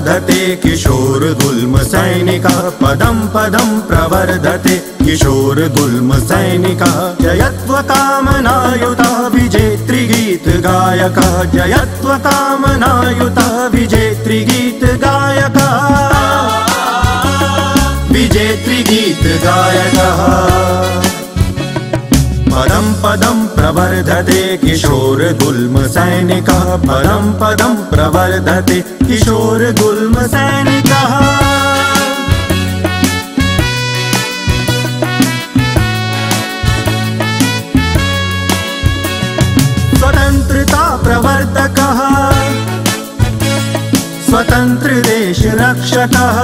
प्रवर्धते किशोरगुल्मसैनिकः पदं पदं प्रवर्धते किशोरगुल्मसैनिकः जयत्वकामनायुतः विजेतृगीतगायकः जयत्वकामनायुतः विजेतृगीतगायकः विजेतृगीतगायकः पदं पदं प्रवर्धते किशोरगुल्मसैनिकः पदं पदं प्रवर्धते किशोरगुल्मसैनिकः स्वतंत्रता प्रवर्तकः स्वतंत्र देश रक्षकः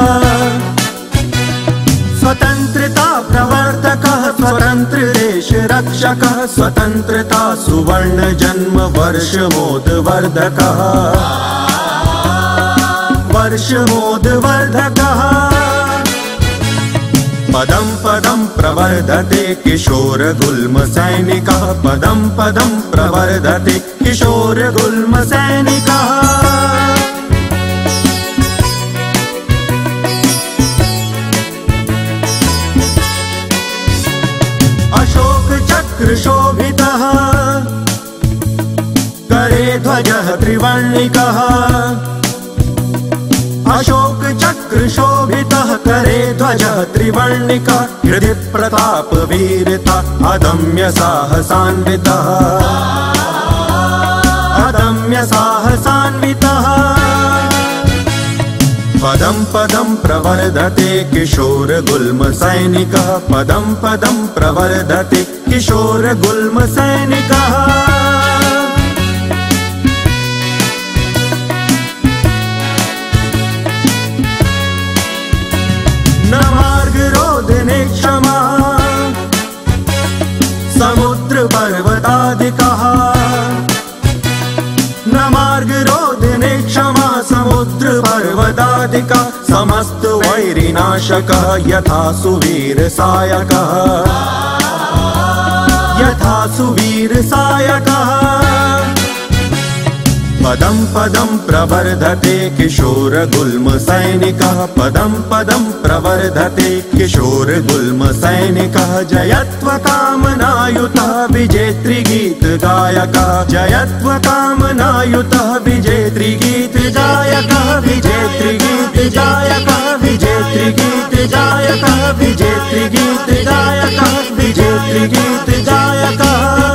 स्वतंत्रता प्रवर्तकः स्वतंत्र देश रक्षकः स्वतंत्रता सुवर्ण जन्म वर्षमोदवर्धकः वर्षमोदवर्धकः पदं पदं प्रवर्धते किशोरगुल्मसैनिकः पदं पदं प्रवर्धते किशोरगुल्मसैनिकः शोभितः करे ध्वजः त्रिवर्णिकः अशोक चक्र शोभितः करे ध्वजः त्रिवर्णिकः हृदि प्रताप वीरता अदम्य साहसान्वितः अदम्य साहसान्वितः पदं पदं प्रवर्धते किशोरगुल्मसैनिकः पदं पदं प्रवर्धते किशोरगुल्मसैनिकः न मार्गरोधने क्षमा समुद्र पर्वतादिकः न मार्गरोधने क्षमा समुद्र पर्वतादिकः समस्त वैरिनाशकः यथा सुवीर सायकः यथा सुवीर सायकः पदं पदं प्रवर्धते किशोरगुल्मसैनिकः पदं पदं प्रवर्धते किशोरगुल्मसैनिकः जयत्वकामनायुतः विजेतृगीतगायकः जयत्वकामनायुतः विजेतृगीतगायकः विजेतृगीतगायकः विजेतृगीतगायकः विजेतृगीतगायकः विजेतृगीतगायकः